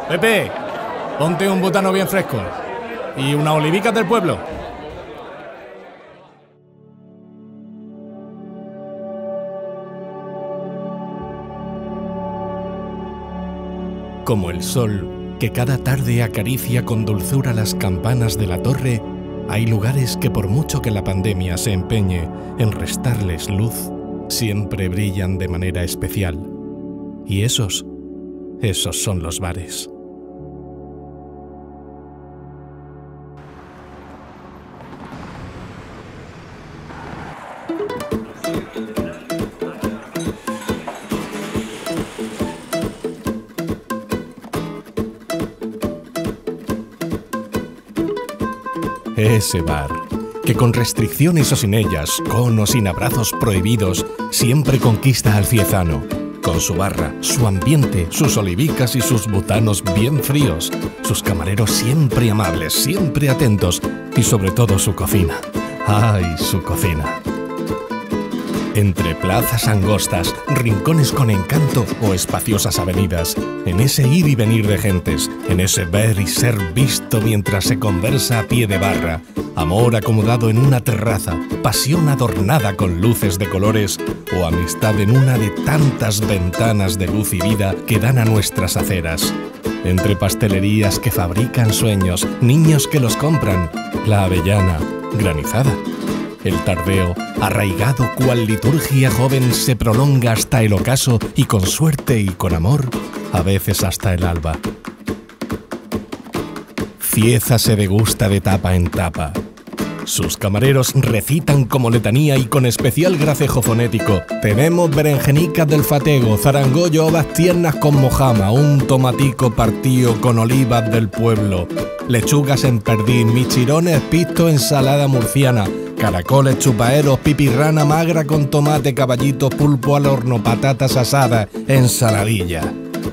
Pepe, ponte un butano bien fresco y unas olivicas del pueblo. Como el sol que cada tarde acaricia con dulzura las campanas de la torre, hay lugares que por mucho que la pandemia se empeñe en restarles luz, siempre brillan de manera especial. Y esos son los bares. Ese bar, que con restricciones o sin ellas, con o sin abrazos prohibidos, siempre conquista al ciezano, con su barra, su ambiente, sus olivicas y sus butanos bien fríos, sus camareros siempre amables, siempre atentos y sobre todo su cocina. ¡Ay, su cocina! Entre plazas angostas, rincones con encanto o espaciosas avenidas, en ese ir y venir de gentes, en ese ver y ser visto mientras se conversa a pie de barra, amor acomodado en una terraza, pasión adornada con luces de colores o amistad en una de tantas ventanas de luz y vida que dan a nuestras aceras. Entre pastelerías que fabrican sueños, niños que los compran, la avellana granizada. El tardeo, arraigado cual liturgia joven, se prolonga hasta el ocaso y con suerte y con amor, a veces hasta el alba. Cieza se degusta de tapa en tapa. Sus camareros recitan como letanía y con especial gracejo fonético. Tenemos berenjenicas del fatego, zarangollo, habas tiernas con mojama, un tomatico partido con olivas del pueblo, lechugas en perdiz, michirones, pisto, ensalada murciana, caracoles, chupaeros, pipirrana magra con tomate, caballito, pulpo al horno, patatas asadas, ensaladilla.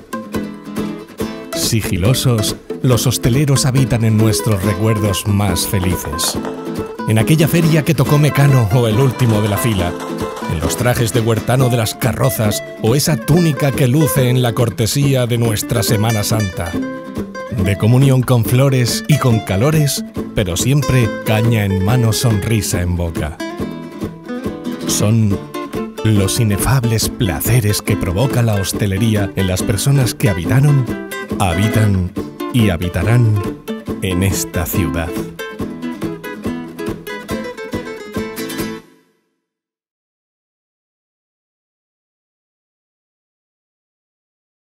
Sigilosos, los hosteleros habitan en nuestros recuerdos más felices. En aquella feria que tocó Mecano o el último de la fila, en los trajes de huertano de las carrozas o esa túnica que luce en la cortesía de nuestra Semana Santa. De comunión con flores y con calores, pero siempre caña en mano, sonrisa en boca. Son los inefables placeres que provoca la hostelería en las personas que habitaron, habitan y habitarán en esta ciudad.